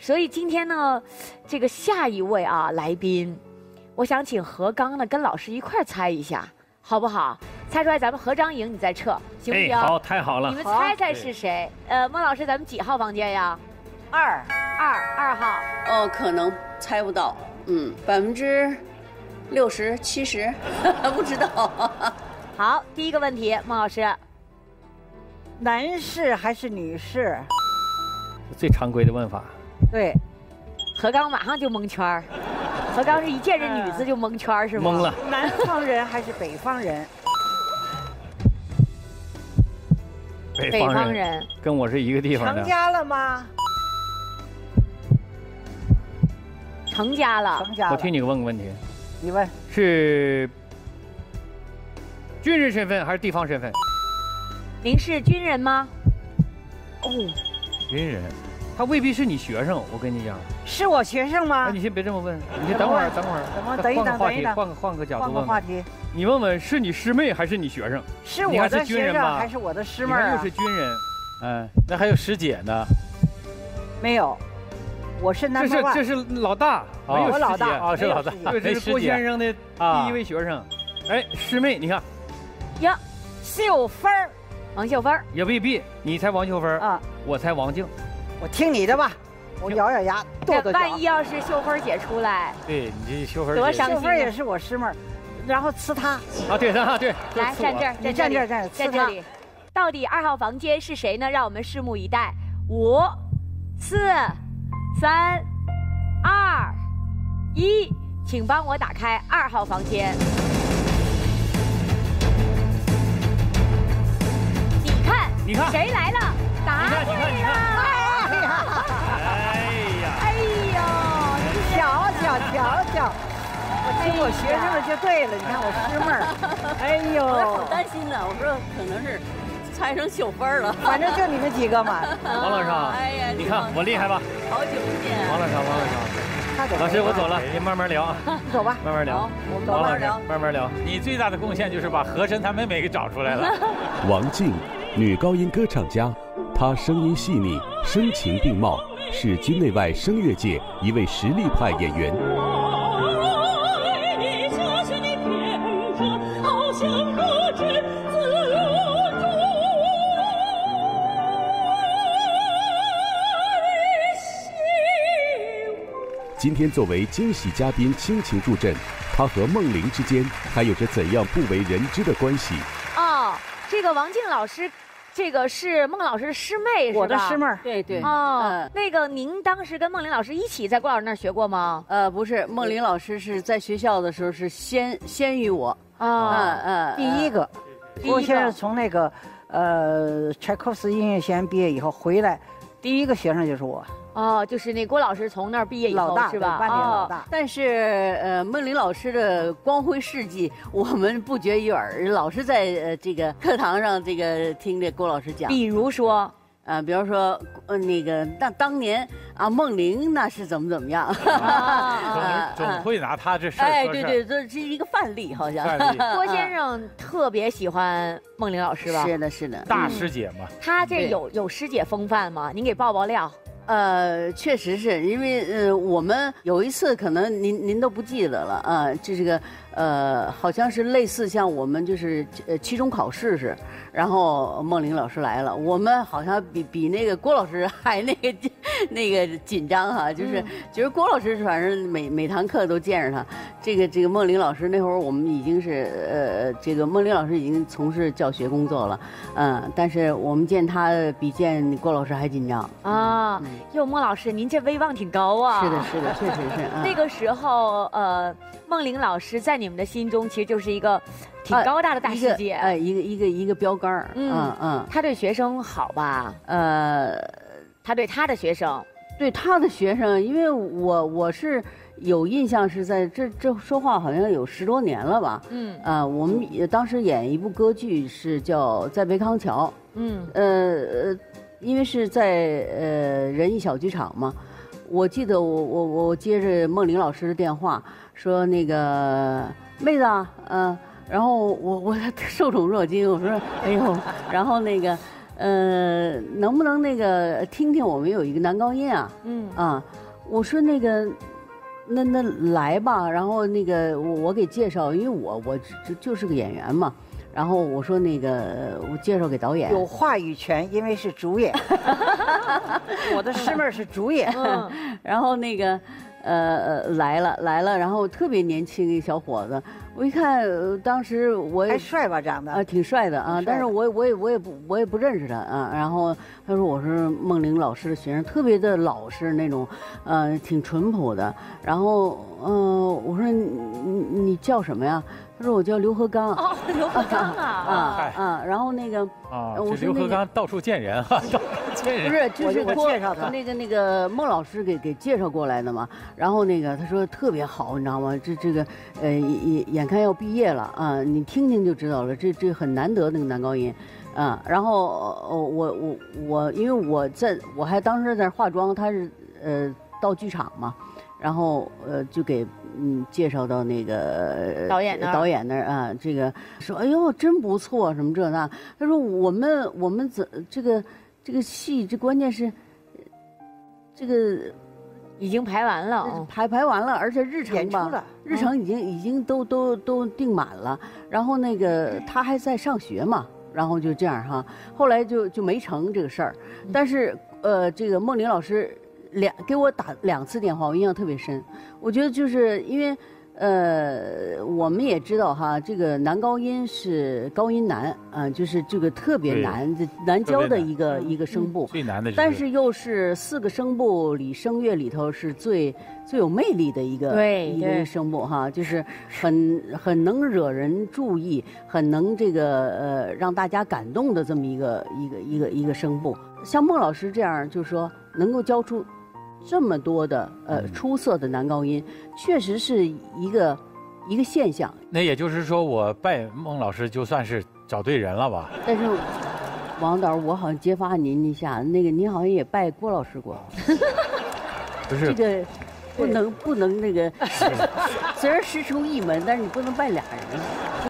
所以今天呢，这个下一位啊来宾，我想请何刚呢跟老师一块猜一下，好不好？猜出来咱们何张赢，你再撤，行不行？ 好，太好了。 你们猜猜是谁？孟老师，咱们几号房间呀？2号。 哦，可能猜不到，60%、70%，不知道。 好，第一个问题，孟老师， 男士还是女士？ 最常规的问法。 对， 何刚马上就蒙圈儿。何刚是一见这女字就蒙圈儿是吗？ 懵了。 南方人还是北方人？ 北方人。 跟我是一个地方的。 成家了吗？ 成家了。 成家了。 我替你问个问题， 你问是军人身份还是地方身份？ 您是军人吗？ 哦， 军人，他未必是你学生，我跟你讲。 是我学生吗？ 你先别这么问，你先等会儿，等一等，换个角度问。 换个话题。 你问问是你师妹还是你学生？ 是我的学生还是我的师妹啊？ 又是军人， 那还有师姐呢？ 没有，我是男。 这是老大，没有我老大啊，是老大。 对，这是郭先生的第一位学生。哎，师妹，你看， 呀， 秀芬儿， 王秀芬也未必，你猜王秀芬啊，我猜王静。 我听你的吧，我咬咬牙，跺跺脚。 万一要是秀芬姐出来， 对你这秀芬多伤心。 秀芬也是我师妹儿，然后呲她。 啊，对，对。 来站这儿， 你站这儿， 在这里。到底2号房间是谁呢？让我们拭目以待。5、4、3、2、1，请帮我打开2号房间。你看，谁来了？答对了！ 哎呦，瞧，我听我学生的就对了。你看我师妹儿，哎呦， 我好担心呢。我说可能是猜成秀芬了。 反正就你们几个嘛。 王老师， 哎呀， 你看我厉害吧？ 好久不见。 王老师，老师我走了，您慢慢聊啊。 你走吧， 慢慢聊。 我们慢慢聊， 慢慢聊。 你最大的贡献就是把和珅他妹妹给找出来了。 王静，女高音歌唱家，她声音细腻，声情并茂，是军内外声乐界一位实力派演员。今天作为惊喜嘉宾倾情助阵，她和孟玲之间还有着怎样不为人知的关系？ 哦，这个王静老师，这个是孟老师的师妹，是吧？ 我的师妹儿。 对。 哦，那个您当时跟孟玲老师一起在郭老师那儿学过吗？ 不是，孟玲老师是在学校的时候是先于我。 第一个，郭先生从那个柴可夫斯基音乐学院毕业以后回来，第一个学生就是我。 哦，就是那郭老师从那儿毕业以后是吧？ 班里老大。 但是孟玲老师的光辉事迹我们不绝于耳，老是在这个课堂上听这郭老师讲。 比如说， 比如说那个当年啊，孟玲那是怎么样？ 总会拿他这事儿。 哎，对，这是一个范例，好像。 郭先生特别喜欢孟玲老师吧？ 是的， 大师姐嘛。 他这有师姐风范吗？您给爆料。 确实是因为我们有一次可能您都不记得了啊，这个好像是类似像我们就是期中考试是，然后孟玲老师来了，我们好像比那个郭老师还那个紧张哈，就是郭老师反正每堂课都见着他，这个孟玲老师那会儿我们已经是这个孟玲老师已经从事教学工作了，但是我们见他比见郭老师还紧张啊。哟，孟老师，您这威望挺高啊！ 是的，确实是。 那个时候，孟玲老师在你们的心中其实就是一个挺高大的大师姐， 一个标杆儿。 他对学生好吧？他对他的学生， 因为我是有印象是在这说话好像有10多年了吧？我们当时演一部歌剧是叫《在贝康桥》。因为是在仁义小剧场嘛，我记得我接着孟玲老师的电话说那个妹子啊，然后我受宠若惊，我说哎呦，然后那个能不能那个听听我们有一个男高音啊？我说那个，那来吧，然后那个我给介绍，因为我就是个演员嘛。然后我说那个，我介绍给导演， 有话语权，因为是主演。我的师妹是主演。 然后那个，来了，然后特别年轻一小伙子，我一看，当时我也还帅吧长得？ 挺帅的啊，但是我也不认识他啊。然后他说我是孟玲老师的学生，特别的老实那种，挺淳朴的。然后我说你叫什么呀？他说我叫刘和刚。 哦，刘和刚啊。 然后那个这刘和刚到处见人哈，到处见人。 不是，就是我介绍他那个孟老师给介绍过来的嘛。然后那个他说特别好，你知道吗？这个眼看要毕业了啊，你听听就知道了，这很难得那个男高音。然后我因为我还当时在化妆，他是到剧场嘛。然后就给介绍到那个导演那儿啊，这个说哎呦真不错什么这那，他说我们这个戏这关键是这个已经排完了， 排完了，而且日程吧，日程已经都定满了，然后那个他还在上学嘛，然后就这样哈，后来就没成这个事儿，但是这个孟玲老师。给我打2次电话，我印象特别深。我觉得就是因为，我们也知道哈，这个男高音是高音难啊，就是这个特别难教的一个声部， 最难的。 但是又是4个声部里声乐里头是最有魅力的一个声部哈，就是很能惹人注意，很能这个让大家感动的这么一个声部。像孟老师这样，就是说能够教出这么多的出色的男高音，确实是一个现象。 那也就是说，我拜孟老师就算是找对人了吧？ 但是，王导，我好像揭发您一下，那个您好像也拜郭老师过。 不是这个不能那个，虽然师出一门，但是你不能拜俩人。